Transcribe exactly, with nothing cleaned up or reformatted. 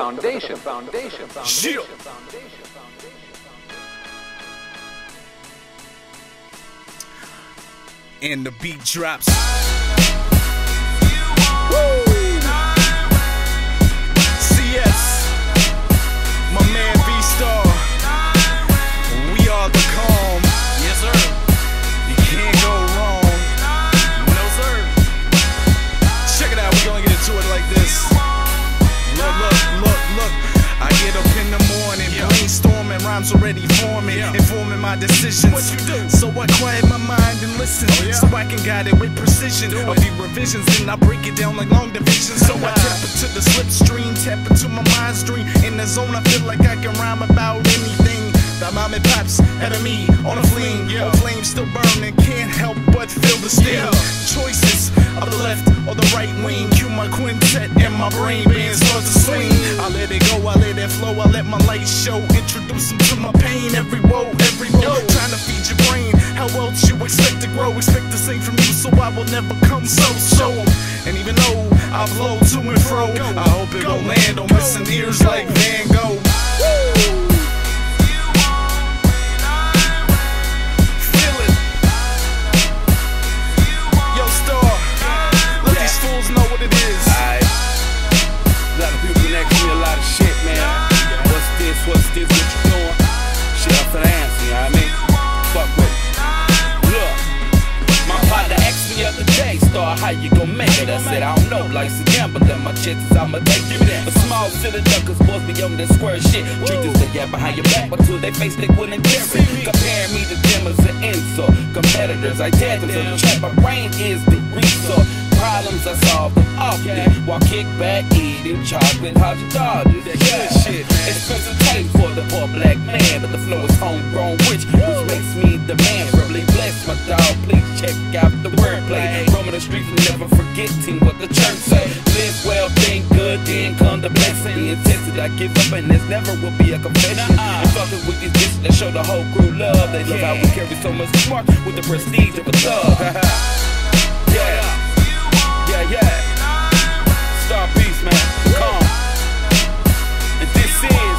foundation. Foundation. Foundation. And the beat drops. Woo! C S, my man V-Star. We are the calm. Yes, sir. You can't go wrong. No, sir. Check it out, we gonna get into it like this. Look, look, look, look. I get up in the morning, yeah. brainstorming, rhymes already forming, yeah. informing my decisions. What you do? So I quiet my mind and listen, oh, yeah. so I can guide it with precision. Do a few revisions, then I break it down like long division. So I tap into the slipstream, tap into my mind stream. In the zone, I feel like I can rhyme about anything. My mom and pops had of me on a fling, yeah. on flame still burning, can't help but feel the steam. Yeah. Choices of the left or the right wing, cue my quintet and my brain band starts to swing. I let it go, I let it flow, I let my light show. Introduce them to my pain, every woe, every woe. Trying to feed your brain, how else you expect to grow? Expect the same from you, so I will never come so show 'em. And even though I flow to and fro, I hope it gon' land on missing ears like Van Gogh. Woo! Know what it is. Alright. A lot of people been asking me a lot of shit, man. What's this? What's this? What you doing? Shit, I'm finna answer, you know what I mean? Fuck with it. Look, my partner asked me the other day, Star, how you gon' make it? I said, I don't know, life's a gamble, then my chances I'ma take it. A small silly duckers, boys be on that square shit. Truth is they get behind your back, but till they face they wouldn't different. Comparing me to them as an insult. Competitors, I dare them to the trap. My brain is the resource. Problems I solve them often while kick back eating chocolate hot dogs. Yeah, shit. Expensive taste for the poor black man, but the flow is homegrown rich, which makes me the man. Probably bless my dog. Please check out the wordplay. Roaming the streets and never forgetting what the church say. Live well, think good, then come the blessing. The intensity I give up, and there's never will be a confession. And fucking with these bitches that show the whole crew love. They love how we carry so much smart with the prestige of a thug. Yeah. Yeah, yeah. Star Beast, man. Come. And this is